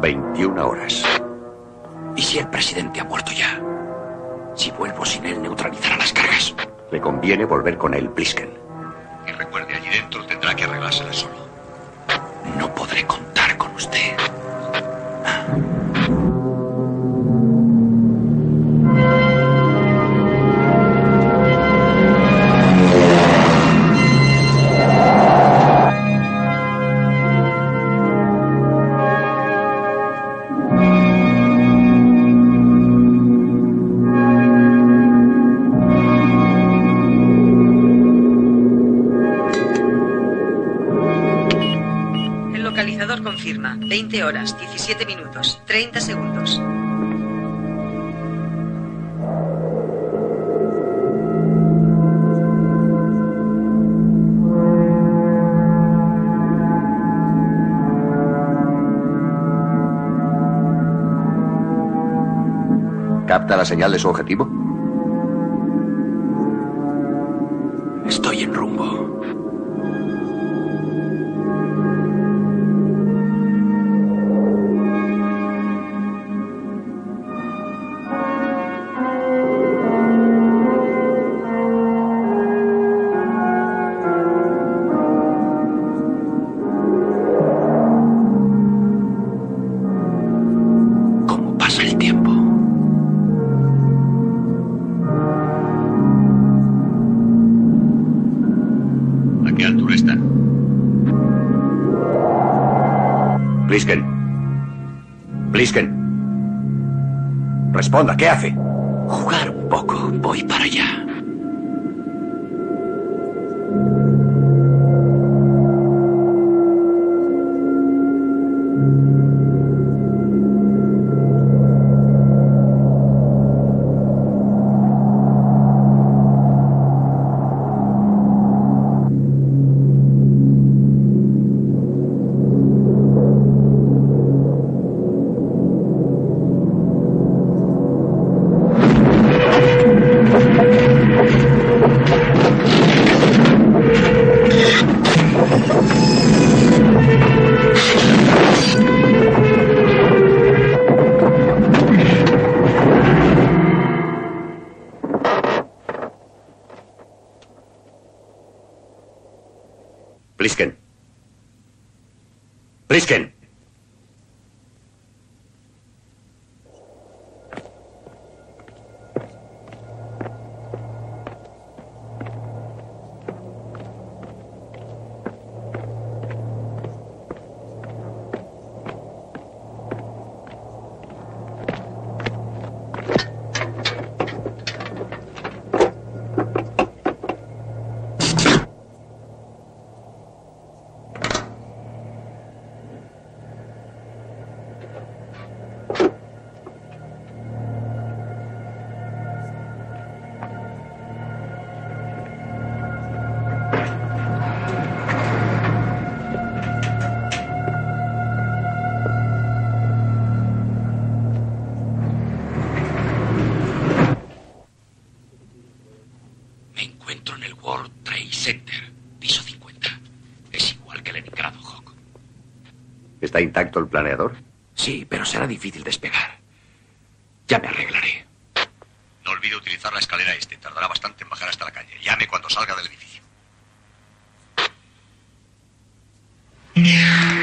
21 horas. ¿Y si el presidente ha muerto ya? Si vuelvo sin él, neutralizará las cargas. Le conviene volver con él, Plisken. Y recuerde, allí dentro tendrá que arreglársela solo. No podré contar con usted. Confirma. 20 horas, 17 minutos, 30 segundos. ¿Capta la señal de su objetivo? Estoy en rumbo. Plisken. Responda, ¿qué hace? Jugar un poco. Voy para allá. Plisken. Plisken. ¿Está intacto el planeador? Sí, pero será difícil despegar. Ya me arreglaré. No olvide utilizar la escalera este. Tardará bastante en bajar hasta la calle. Llame cuando salga del edificio.